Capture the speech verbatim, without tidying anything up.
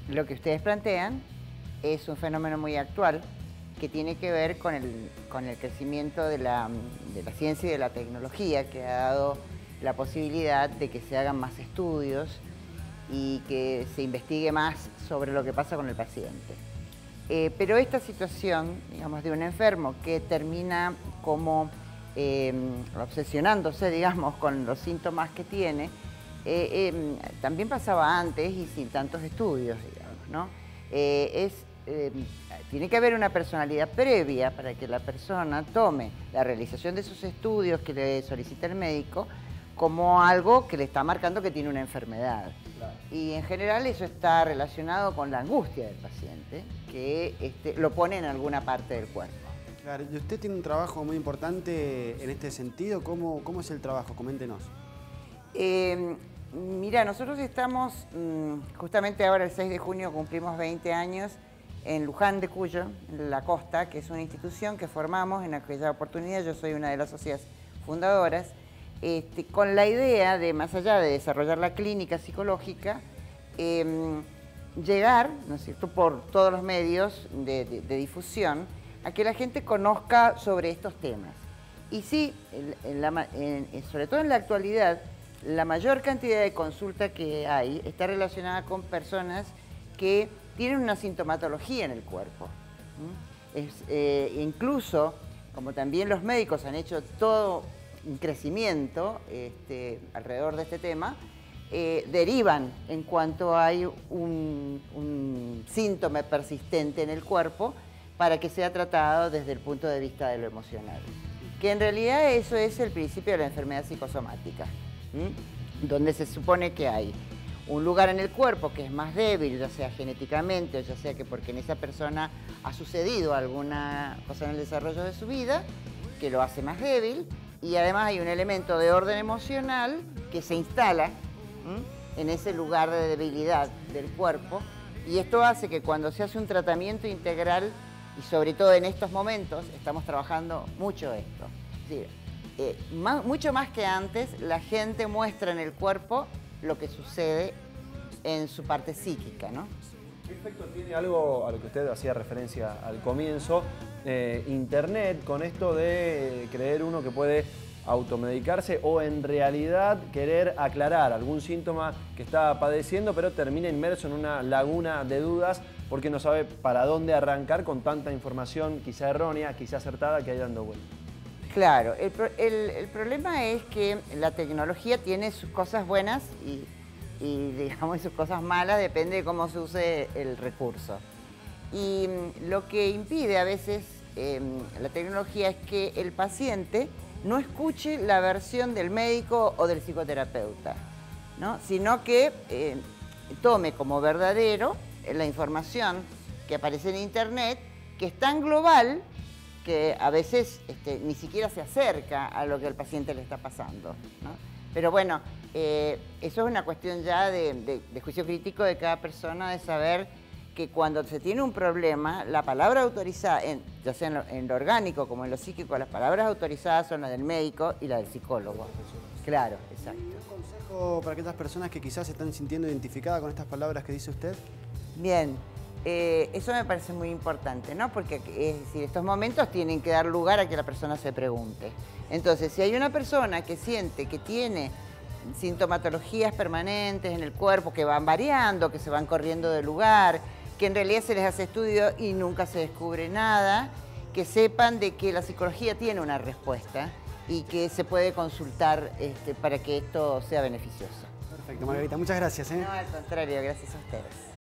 lo que ustedes plantean es un fenómeno muy actual que tiene que ver con el, con el crecimiento de la, de la ciencia y de la tecnología, que ha dado la posibilidad de que se hagan más estudios y que se investigue más sobre lo que pasa con el paciente. Eh, pero esta situación, digamos, de un enfermo que termina como eh, obsesionándose, digamos, con los síntomas que tiene, eh, eh, también pasaba antes y sin tantos estudios, digamos, ¿no? Eh, es, eh, tiene que haber una personalidad previa para que la persona tome la realización de esos estudios que le solicita el médico como algo que le está marcando que tiene una enfermedad. Claro. Y en general eso está relacionado con la angustia del paciente, que este, lo pone en alguna parte del cuerpo. Claro, y usted tiene un trabajo muy importante en este sentido. ¿Cómo, cómo es el trabajo? Coméntenos. Eh, mira, nosotros estamos, justamente ahora el seis de junio cumplimos veinte años en Luján de Cuyo, en la costa, que es una institución que formamos en aquella oportunidad. Yo soy una de las socias fundadoras. Este, con la idea de, más allá de desarrollar la clínica psicológica, eh, llegar, ¿no es cierto?, por todos los medios de, de, de difusión, a que la gente conozca sobre estos temas. Y sí, en, en la, en, sobre todo en la actualidad, la mayor cantidad de consulta que hay está relacionada con personas que tienen una sintomatología en el cuerpo. ¿Mm? Es, eh, incluso, como también los médicos han hecho todo un crecimiento este, alrededor de este tema, eh, derivan en cuanto hay un, un síntoma persistente en el cuerpo para que sea tratado desde el punto de vista de lo emocional. Que en realidad eso es el principio de la enfermedad psicosomática, ¿m? Donde se supone que hay un lugar en el cuerpo que es más débil, ya sea genéticamente o ya sea que porque en esa persona ha sucedido alguna cosa en el desarrollo de su vida que lo hace más débil. Y además hay un elemento de orden emocional que se instala ¿m? en ese lugar de debilidad del cuerpo, y esto hace que cuando se hace un tratamiento integral, y sobre todo en estos momentos estamos trabajando mucho esto, es decir, eh, más, mucho más que antes, la gente muestra en el cuerpo lo que sucede en su parte psíquica, ¿no? ¿Qué efecto tiene algo a lo que usted hacía referencia al comienzo, eh, Internet, con esto de eh, creer uno que puede automedicarse o en realidad querer aclarar algún síntoma que está padeciendo, pero termina inmerso en una laguna de dudas porque no sabe para dónde arrancar con tanta información quizá errónea, quizá acertada que hay dando vuelta? Claro, el, el, el problema es que la tecnología tiene sus cosas buenas y y digamos sus cosas malas, depende de cómo se use el recurso. Y lo que impide a veces eh, la tecnología es que el paciente no escuche la versión del médico o del psicoterapeuta, ¿no? Sino que eh, tome como verdadero la información que aparece en Internet, que es tan global que a veces este, ni siquiera se acerca a lo que al paciente le está pasando, ¿no? Pero bueno, eh, eso es una cuestión ya de, de, de juicio crítico de cada persona, de saber que cuando se tiene un problema, la palabra autorizada, en, ya sea en lo, en lo orgánico como en lo psíquico, las palabras autorizadas son la del médico y la del psicólogo. Claro, exacto. ¿Un consejo para aquellas personas que quizás se están sintiendo identificadas con estas palabras que dice usted? Bien, eh, eso me parece muy importante, ¿no? Porque es decir, estos momentos tienen que dar lugar a que la persona se pregunte. Entonces, si hay una persona que siente que tiene sintomatologías permanentes en el cuerpo, que van variando, que se van corriendo de lugar, que en realidad se les hace estudio y nunca se descubre nada, que sepan de que la psicología tiene una respuesta y que se puede consultar este, para que esto sea beneficioso. Perfecto, Margarita, muchas gracias, ¿eh? No, al contrario, gracias a ustedes.